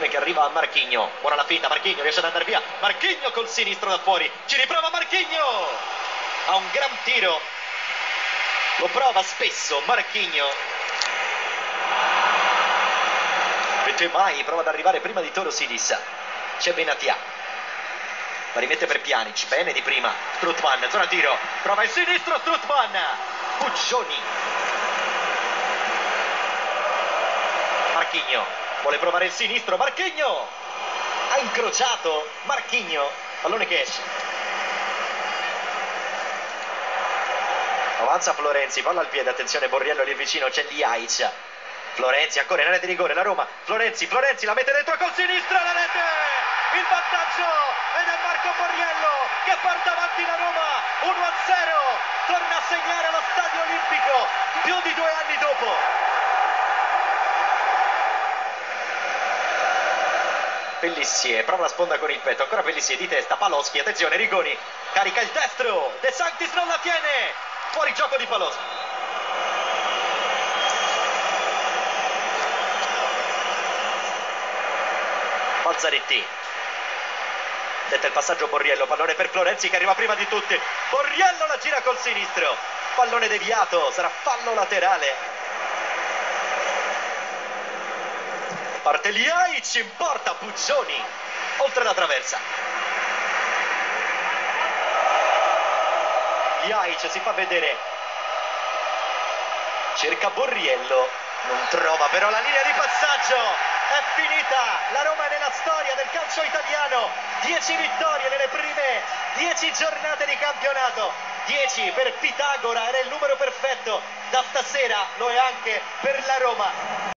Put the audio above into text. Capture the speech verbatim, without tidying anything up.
che arriva a Marchigno. Buona la finta, Marchigno riesce ad andare via. Marchigno col sinistro da fuori. Ci riprova Marchigno. Ha un gran tiro. Lo prova spesso Marchigno. Mai prova ad arrivare prima di Toro Sidis. C'è Benatia. La rimette per Pjanic. Bene di prima. Strootman, zona tiro. Prova il sinistro Strootman. Puccioni. Marchigno. Vuole provare il sinistro. Marchigno. Ha incrociato Marchigno. Pallone che esce. Avanza Florenzi. Palla al piede. Attenzione Borriello lì vicino. C'è Ljajic. Florenzi ancora in area di rigore, la Roma, Florenzi, Florenzi la mette dentro col sinistro, la rete, il vantaggio ed è Marco Borriello che porta avanti la Roma, uno a zero, torna a segnare allo Stadio Olimpico, più di due anni dopo. Pellissier, prova la sponda con il petto, ancora Pellissier di testa, Paloschi, attenzione, Rigoni, carica il destro, De Sanctis non la tiene, fuori gioco di Paloschi. Balzaretti, detta il passaggio Borriello, pallone per Florenzi che arriva prima di tutti, Borriello la gira col sinistro, pallone deviato, sarà fallo laterale, parte Ljajic, in porta Puccioni, oltre la traversa, Ljajic si fa vedere, cerca Borriello, non trova però la linea di passaggio. È finita, la Roma è nella storia del calcio italiano, dieci vittorie nelle prime dieci giornate di campionato, dieci per Pitagora, era il numero perfetto, da stasera lo è anche per la Roma.